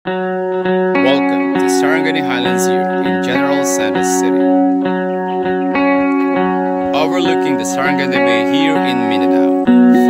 Welcome to Sarangani Highlands here in General Santos City, overlooking the Sarangani Bay here in Mindanao.